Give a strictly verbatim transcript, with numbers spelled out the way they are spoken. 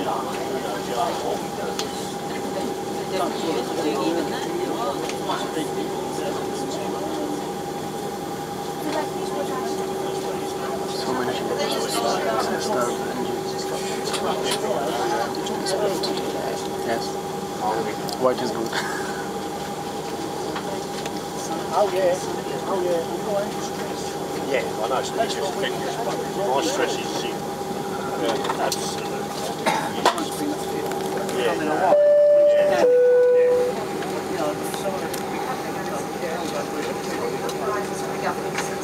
So when you get to the start, it's start yes. White is good. Oh yeah, oh yeah. Yeah, I know, it's just my stress is zero. Yeah, absolutely. Yeah, yeah. Yeah.